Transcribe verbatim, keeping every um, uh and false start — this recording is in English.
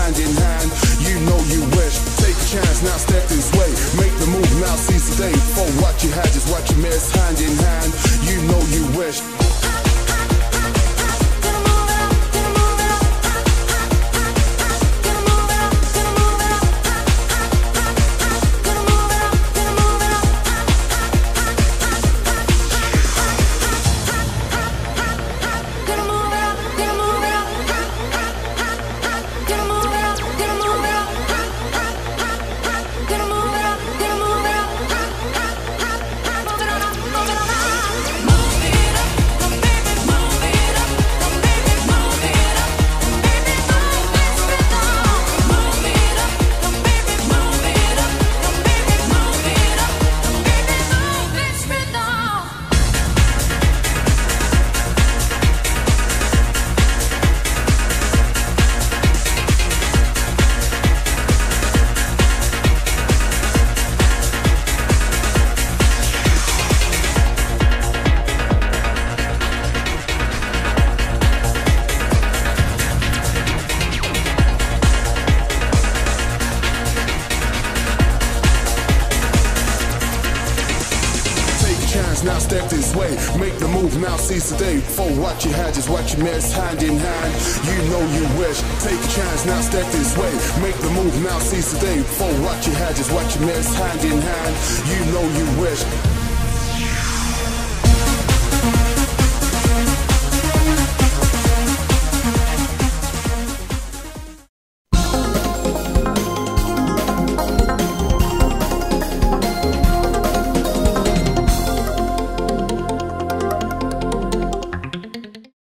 hand in hand. You know you wish. Take a chance, now step this way. Make the move, now seize the day. For what you had is what you miss, hand in hand. You know you wish. Now step this way, make the move, now seize the day. For what you had is what you miss, hand in hand. You know you wish. Take a chance, now step this way. Make the move, now seize the day. For what you had is what you miss, hand in hand. You know you wish.